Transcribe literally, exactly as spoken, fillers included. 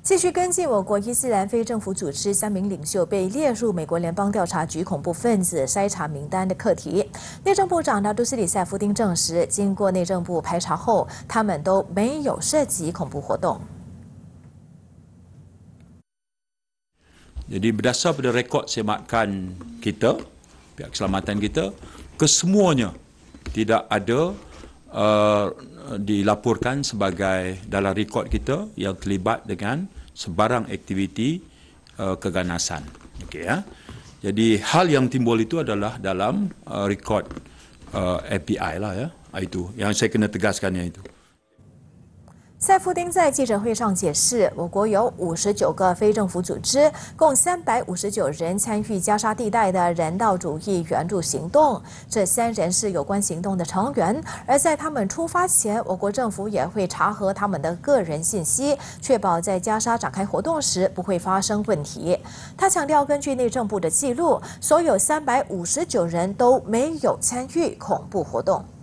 继续跟进我国伊斯兰非政府组织三名领袖被列入美国联邦调查局恐怖分子筛查名单的课题，内政部长纳杜斯里塞夫丁证实，经过内政部排查后，他们都没有涉及恐怖活动。 Jadi berdasar pada rekod semakan kita, pihak keselamatan kita, kesemuanya tidak ada uh, dilaporkan sebagai dalam rekod kita yang terlibat dengan sebarang aktiviti uh, keganasan. Okey ya. Jadi hal yang timbul itu adalah dalam uh, rekod uh, F B I lah ya. Itu yang saya kena tegaskan yang itu. 塞夫丁在记者会上解释，我国有五十九个非政府组织，共三百五十九人参与加沙地带的人道主义援助行动。这三人是有关行动的成员，而在他们出发前，我国政府也会查核他们的个人信息，确保在加沙展开活动时不会发生问题。他强调，根据内政部的记录，所有三百五十九人都没有参与恐怖活动。